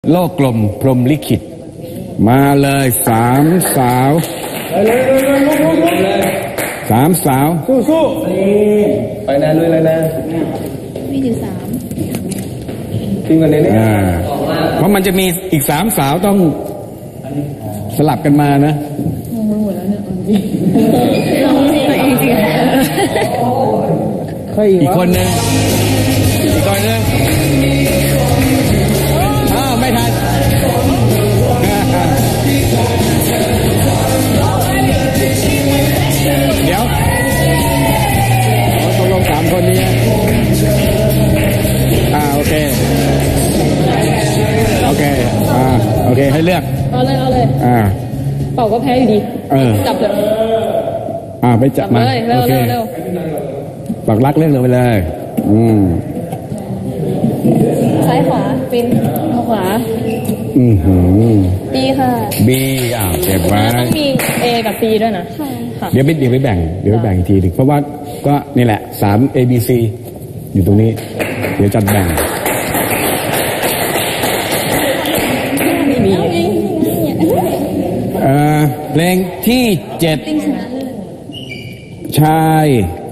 โลกกลมพรหมลิขิตมาเลยสามสาวสามสาวสู้ไปนะลุยเลยนะมีถึงสามทิ้งกันเลยเนี่ยเพราะมันจะมีอีกสามสาวต้องสลับกันมานะงงไปหมดแล้วเนี่ยจริงอีกคนนึงไม่ทันเดี๋ยวตกลงสามคนนี้โอเคให้เลือกเอาเลยเป่าก็แพ้อยู่ดีจับเลยไปจับมาโอเคปักลักเลือกเลยไปเลยซ้ายขวาเป็นขวาB ค่ะ B เก็บไว้ต้องมี A กับ C ด้วยนะค่ะเดี๋ยวไปแบ่งอีกทีนึงเพราะว่าก็นี่แหละ3 A B C อยู่ตรงนี้เดี๋ยวจัดแบ่งเพลงที่7ชาย